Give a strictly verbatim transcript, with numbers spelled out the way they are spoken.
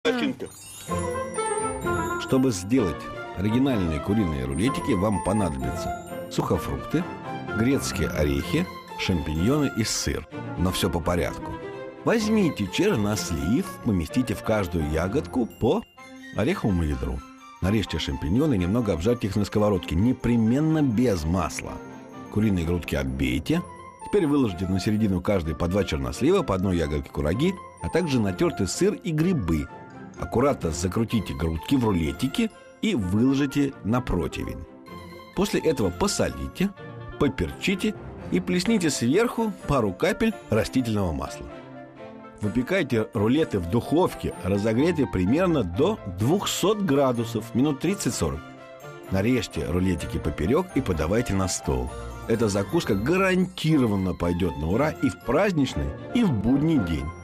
Начинка. Чтобы сделать оригинальные куриные рулетики, вам понадобятся сухофрукты, грецкие орехи, шампиньоны и сыр. Но все по порядку. Возьмите чернослив, поместите в каждую ягодку по ореховому ядру. Нарежьте шампиньоны и немного обжарьте их на сковородке, непременно без масла. Куриные грудки отбейте. Теперь выложите на середину каждой по два чернослива, по одной ягодке кураги, а также натертый сыр и грибы. Аккуратно закрутите грудки в рулетики и выложите на противень. После этого посолите, поперчите и плесните сверху пару капель растительного масла. Выпекайте рулеты в духовке, разогретой примерно до двухсот градусов, минут тридцать-сорок. Нарежьте рулетики поперек и подавайте на стол. Эта закуска гарантированно пойдет на ура и в праздничный, и в будний день.